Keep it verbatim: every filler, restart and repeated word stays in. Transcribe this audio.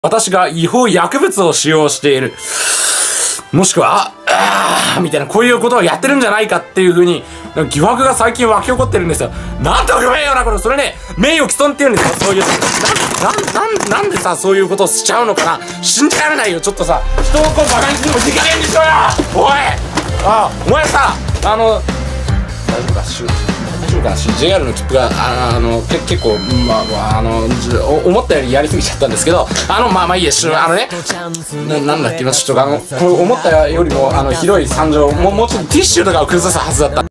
私が違法薬物を使用している。もしくは、あーみたいな、こういうことをやってるんじゃないかっていう風に、疑惑が最近湧き起こってるんですよ。なんと不名誉なこと、それね、名誉毀損って言うんですよ、そういう。な、な、な、なんでさ、そういうことをしちゃうのかな。信じられないよ、ちょっとさ、人をこうバカにするのもいい加減にしろよ。おいあ、お前さ、あの、大丈夫か、しゅ、大丈夫かな、ジェイアール の切符が、あの、け結構、まあ、あの、思ったよりやりすぎちゃったんですけど、あの、まあまあいいや、しゅ、あのね、な、なんだっけな、ちょっとあの、これ思ったよりも、あの、ひどい惨状、もう、もうちょっとティッシュとかを崩すはずだった。